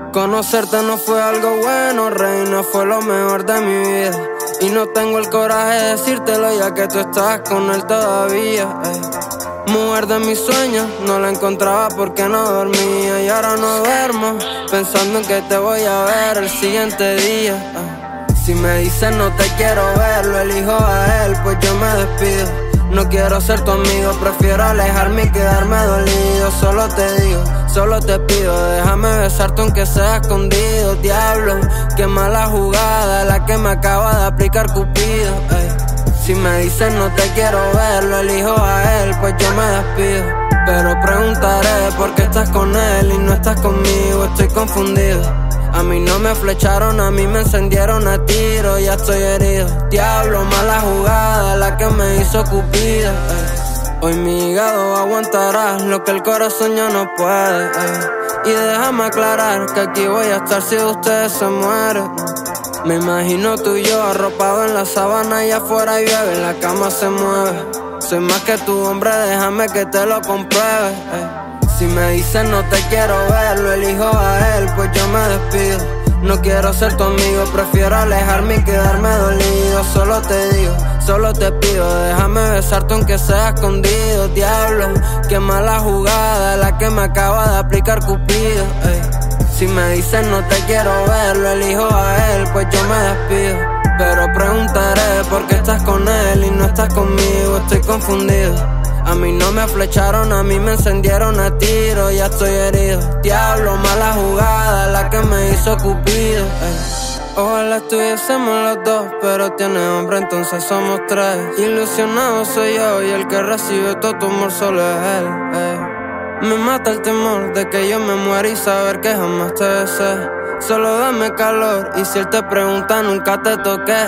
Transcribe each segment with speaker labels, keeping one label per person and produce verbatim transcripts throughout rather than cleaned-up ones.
Speaker 1: Conocerte no fue algo bueno, reina, fue lo mejor de mi vida. Y no tengo el coraje de decírtelo ya que tú estás con él todavía, ey. Mujer de mis sueños, no la encontraba porque no dormía. Y ahora no duermo, pensando en que te voy a ver el siguiente día, ey. Si me dices no te quiero ver, lo elijo a él, pues yo me despido. No quiero ser tu amigo, prefiero alejarme y quedarme dolido. Solo te digo, solo te pido, déjame besarte aunque sea escondido. Diablo, qué mala jugada la que me acaba de aplicar Cupido, ey. Si me dices no te quiero ver, lo elijo a él, pues yo me despido. Pero preguntaré por qué estás con él y no estás conmigo, estoy confundido. A mí no me flecharon, a mí me encendieron a tiro, ya estoy herido. Diablo, mala jugada la que me hizo Cupido, ey. Hoy mi hígado aguantará lo que el corazón ya no puede, ey. Y déjame aclarar que aquí voy a estar si ustedes se mueren. Me imagino tú y yo arropado en la sabana y afuera llueve, en la cama se mueve. Soy más que tu hombre, déjame que te lo compruebe, ey. Si me dices no te quiero ver, lo elijo a él, pues yo me despido. No quiero ser tu amigo, prefiero alejarme y quedarme dolido. Solo te digo, solo te pido, déjame besarte aunque sea escondido. Diablo, qué mala jugada la que me acaba de aplicar Cupido, ey. Si me dices no te quiero ver, lo elijo a él, pues yo me despido. Pero preguntaré por qué estás con él y no estás conmigo, estoy confundido. A mí no me flecharon, a mí me encendieron a tiro, ya estoy herido. Diablo, mala jugada la que me hizo Cupido, ey. Ojalá estuviésemos los dos, pero tiene hombre, entonces somos tres. Ilusionado soy yo y el que recibe todo tu amor solo es él, ey. Me mata el temor de que yo me muera y saber que jamás te besé. Solo dame calor y si él te pregunta nunca te toqué.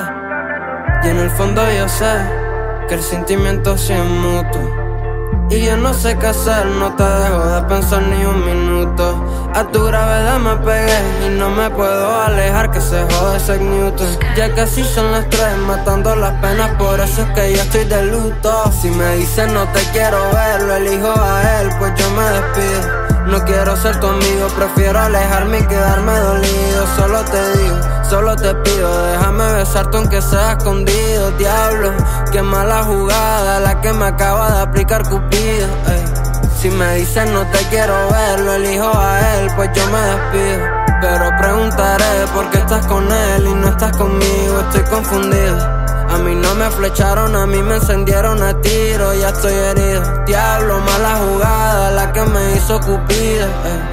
Speaker 1: Y en el fondo yo sé que el sentimiento sí es mutuo. Y yo no sé qué hacer, no te dejo de pensar ni un minuto. A tu gravedad me pegué y no me puedo alejar, que se jode ese Newton. Ya casi son las tres, matando las penas, por eso es que yo estoy de luto. Si me dices no te quiero ver, lo elijo a él, pues yo me despido. No quiero ser tu amigo, prefiero alejarme y quedarme dolido. Solo te digo, solo te pido, déjame besarte aunque sea escondido. Diablo, qué mala jugada la que me acaba de aplicar Cupido, ey. Si me dices no te quiero ver, lo elijo a él, pues yo me despido. Pero preguntaré por qué estás con él y no estás conmigo, estoy confundido. A mí no me flecharon, a mí me encendieron a tiro, ya estoy herido. Diablo, mala jugada la que me hizo Cupido, ey.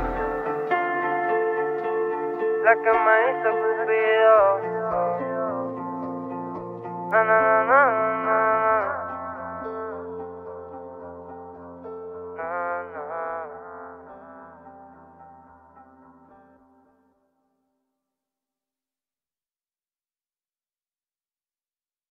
Speaker 1: La que me hizo Cupido. Na, na, na, na, na.